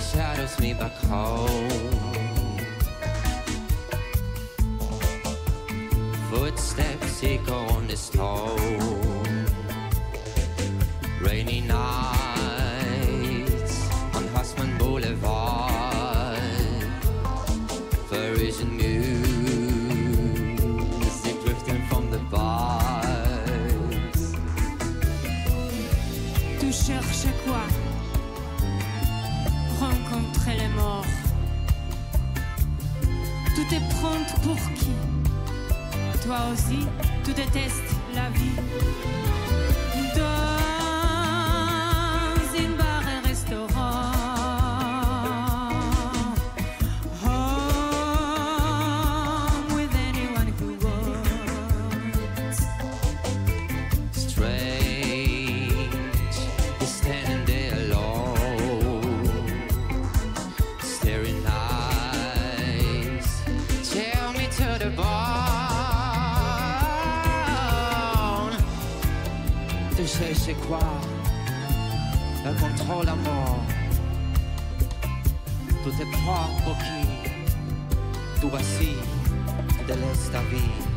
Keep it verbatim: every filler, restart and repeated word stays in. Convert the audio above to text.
shadows me back home. Footsteps echo on the stone. Rainy nights on Husman Boulevard. Parisian music drifting from the bars. Tu cherches quoi? Rencontrer les morts. Tout est prompt pour qui? Toi aussi, tu détestes la vie. Dans une bar et restaurant. Home with anyone who wants. Strange, he's standing there alone, staring eyes, tear me to the bone. Tu sais c'est quoi? Le contrôle à mort. Tout est propre pour qui? Tu vacilles, tu délaisses ta vie.